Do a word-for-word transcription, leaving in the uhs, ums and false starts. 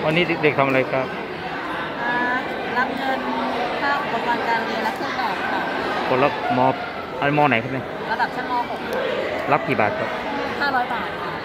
วันนี้เด็กๆทำอะไรครับรับเงินค่าอุปกรณ์การเรียนและเครื่องแบบค่ะคนรับมออะไรมอไหนครับเนี่ยระดับชั้นม .หกรับกี่บาทครับห้าร้อยบาทค่ะ